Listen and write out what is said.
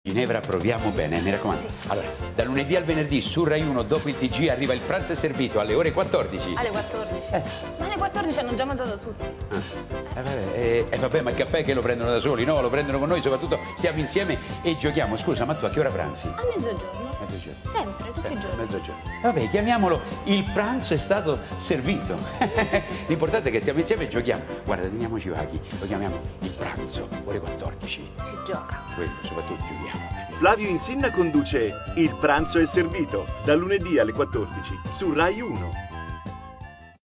Ginevra, proviamo bene, mi raccomando. Sì. Allora, da lunedì al venerdì su Rai 1 dopo il TG arriva Il pranzo è servito alle ore 14. Alle 14? Ma alle 14 hanno già mangiato tutti. Vabbè, ma il caffè che lo prendono da soli, no? Lo prendono con noi, soprattutto stiamo insieme e giochiamo. Scusa, ma tu a che ora pranzi? A mezzogiorno. Mezzogiorno. Sempre, tutti i giorni. Mezzogiorno. Vabbè, chiamiamolo Il pranzo è stato servito. L'importante è che stiamo insieme e giochiamo. Guarda, teniamoci vaghi, lo chiamiamo Il pranzo, ore 14. Si gioca. Quello, soprattutto giochiamo. Flavio Insinna conduce Il pranzo è servito, dal lunedì alle 14 su Rai 1.